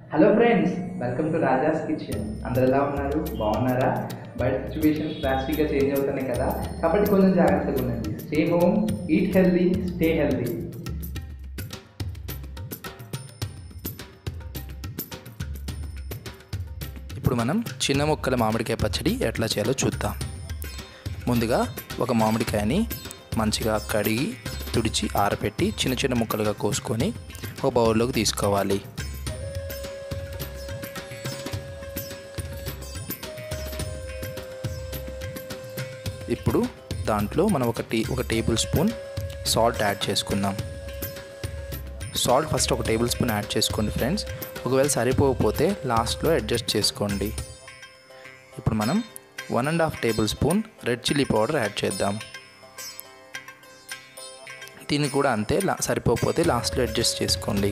Hello friends, welcome to Raja's kitchen. అందరు ఎలా ఉన్నారు? బాగున్నారా? బయట సిచ్యువేషన్స్ డ్రాస్టిక్గా చేంజ్ అవుతున్నాయి కదా, కాబట్టి కొంచెం జాగ్రత్తగా ఉండండి. Stay home, eat healthy, stay healthy. ఇప్పుడు మనం చిన్న ముక్కల మామిడికాయ పచ్చడి ఎట్లా చేయాలో చూద్దాం. ముందుగా ఒక మామిడికాయని మంచిగా కడిగి తుడిచి ఆరబెట్టి చిన్న చిన్న ముక్కలుగా కోసుకొని ఒక బౌల్లోకి తీసుకోవాలి. ఇప్పుడు దాంట్లో మనం ఒక టేబుల్ స్పూన్ సాల్ట్ యాడ్ చేసుకుందాం. సాల్ట్ ఫస్ట్ ఒక టేబుల్ స్పూన్ యాడ్ చేసుకోండి ఫ్రెండ్స్. ఒకవేళ సరిపోకపోతే లాస్ట్లో అడ్జస్ట్ చేసుకోండి. ఇప్పుడు మనం 1.5 tablespoon red chilli powder add చేద్దాం. దీన్ని కూడా అంతే, సరిపోకపోతే లాస్ట్లో అడ్జస్ట్ చేసుకోండి.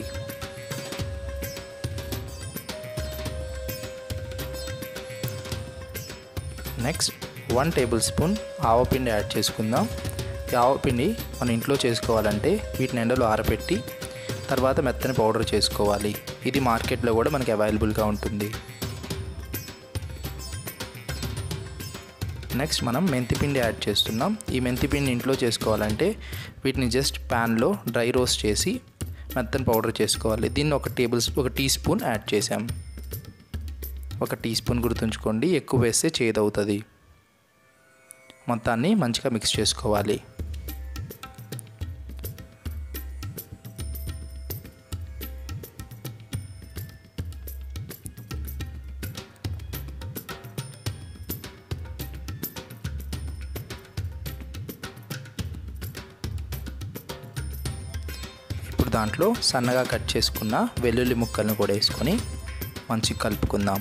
నెక్స్ట్ 1 టేబుల్ స్పూన్ ఆవపిండి యాడ్ చేసుకుందాం. ఈ ఆవపిండి మన ఇంట్లో చేసుకోవాలంటే వీటిని ఎండలో ఆరబెట్టి తర్వాత మెత్తని పౌడర్ చేసుకోవాలి. ఇది మార్కెట్లో కూడా మనకి అవైలబుల్గా ఉంటుంది. నెక్స్ట్ మనం మెంతిపిండి యాడ్ చేస్తున్నాం. ఈ మెంతిపిండి ఇంట్లో చేసుకోవాలంటే వీటిని జస్ట్ ప్యాన్లో డ్రై రోస్ట్ చేసి మెత్తని పౌడర్ చేసుకోవాలి. దీన్ని ఒక టీ స్పూన్ యాడ్ చేసాం. ఒక టీ స్పూన్ గుర్తుంచుకోండి, ఎక్కువ వేస్తే చేదవుతుంది. మొత్తాన్ని మంచిగా మిక్స్ చేసుకోవాలి. ఇప్పుడు దాంట్లో సన్నగా కట్ చేసుకున్న వెల్లుల్లి ముక్కలను కూడా వేసుకొని మంచిగా కలుపుకుందాం.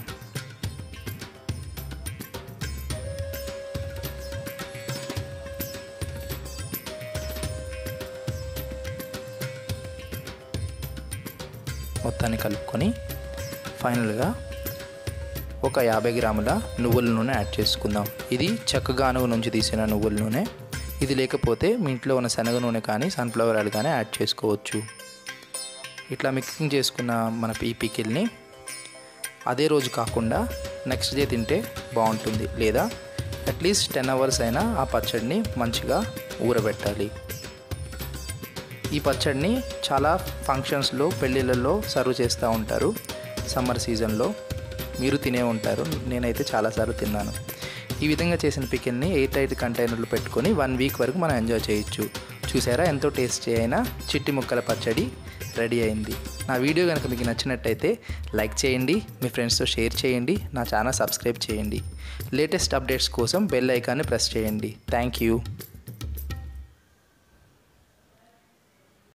మొత్తాన్ని కలుపుకొని ఫైనల్గా ఒక 50 గ్రాముల నువ్వుల నూనె యాడ్ చేసుకుందాం. ఇది చెక్కగానుగ నుంచి తీసిన నువ్వుల నూనె. ఇది లేకపోతే మీ ఇంట్లో ఉన్న శనగ నూనె కానీ సన్ఫ్లవర్ ఆయిల్ కానీ యాడ్ చేసుకోవచ్చు. ఇట్లా మిక్సింగ్ చేసుకున్న మన ఈ పికిల్ని అదే రోజు కాకుండా నెక్స్ట్ డే తింటే బాగుంటుంది. లేదా అట్లీస్ట్ 10 అవర్స్ అయినా ఆ పచ్చడిని మంచిగా ఊరబెట్టాలి. ఈ పచ్చడిని చాలా ఫంక్షన్స్లో, పెళ్ళిళ్ళల్లో సర్వ్ చేస్తూ ఉంటారు. సమ్మర్ సీజన్లో మీరు తినే ఉంటారు. నేనైతే చాలాసార్లు తిన్నాను. ఈ విధంగా చేసిన పికిల్ని ఎయిర్ టైట్ కంటైనర్లో పెట్టుకొని 1 వీక్ వరకు మనం ఎంజాయ్ చేయొచ్చు. చూసారా, ఎంతో టేస్టీ అయిన చిట్టి ముక్కల పచ్చడి రెడీ అయింది. నా వీడియో కనుక మీకు నచ్చినట్టయితే లైక్ చేయండి, మీ ఫ్రెండ్స్తో షేర్ చేయండి, నా ఛానల్ సబ్స్క్రైబ్ చేయండి. లేటెస్ట్ అప్డేట్స్ కోసం బెల్ ఐకాన్ని ప్రెస్ చేయండి. Thank you.